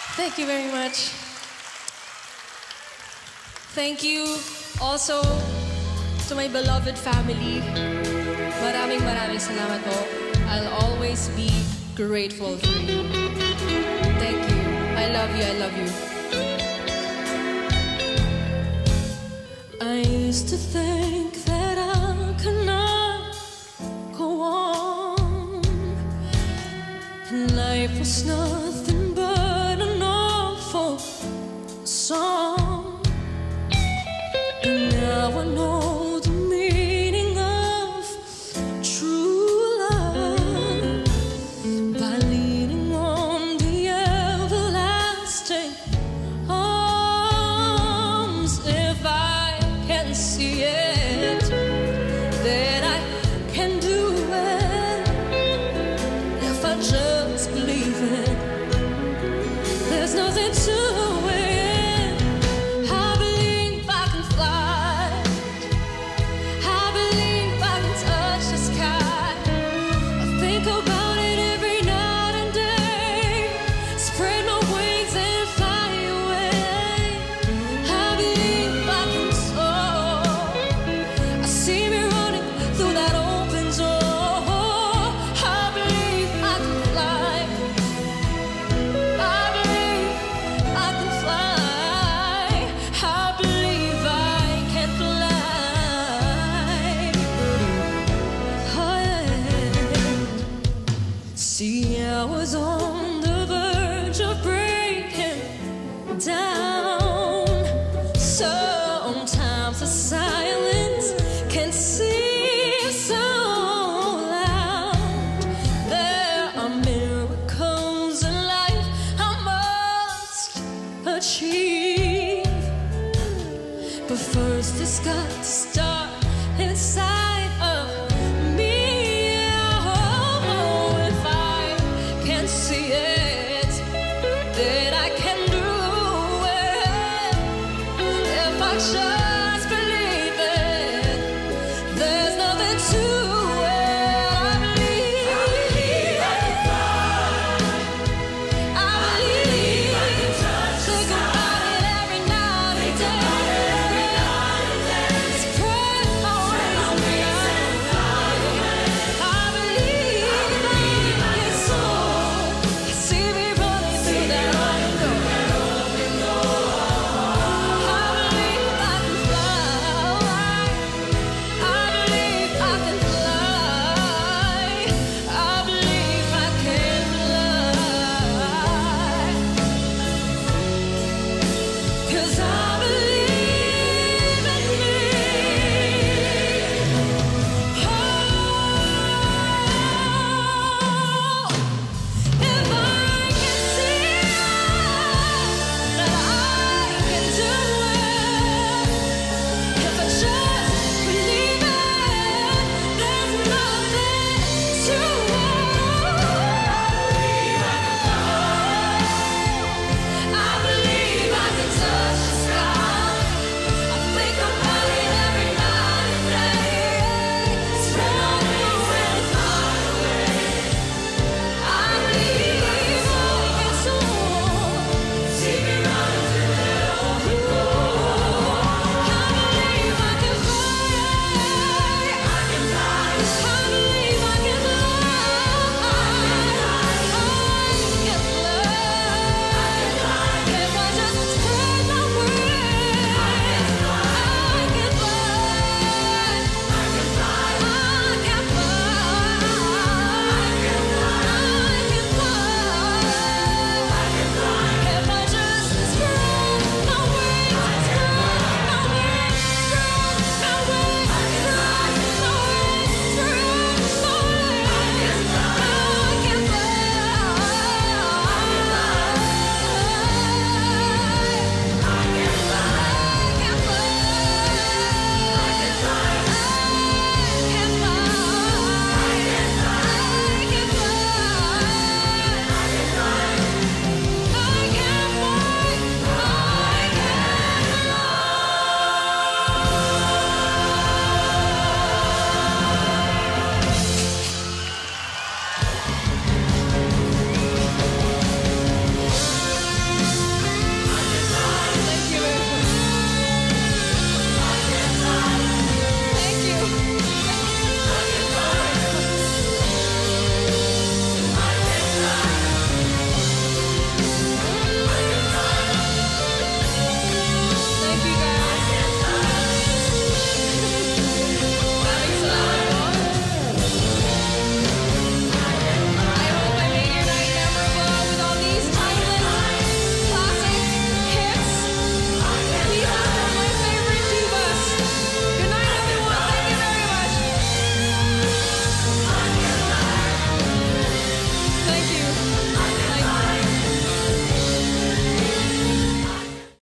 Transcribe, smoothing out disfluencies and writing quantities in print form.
Thank you very much. Thank you also to my beloved family. Maraming salamat po. I'll always be grateful for you. Thank you. I love you, I love you. I used to think that I could not go on, and life was nothing but an awful song. But now I know the meaning of true love by leaning on the everlasting arms. If I can see it, then I can do it. If I just believe it, there's nothing to it. I believe I can fly. I believe I can touch the sky. I think about it every night and day. Spread my wings and fly away. I believe I can soar. I see me running through that open door. I believe I can fly. I believe I can fly. I believe I can fly. Oh, yeah. See, I was on the verge of breaking down. Sometimes the silence can seem so loud. There are miracles in life I must achieve, but first it's got to start inside of me. Oh, if I can see it,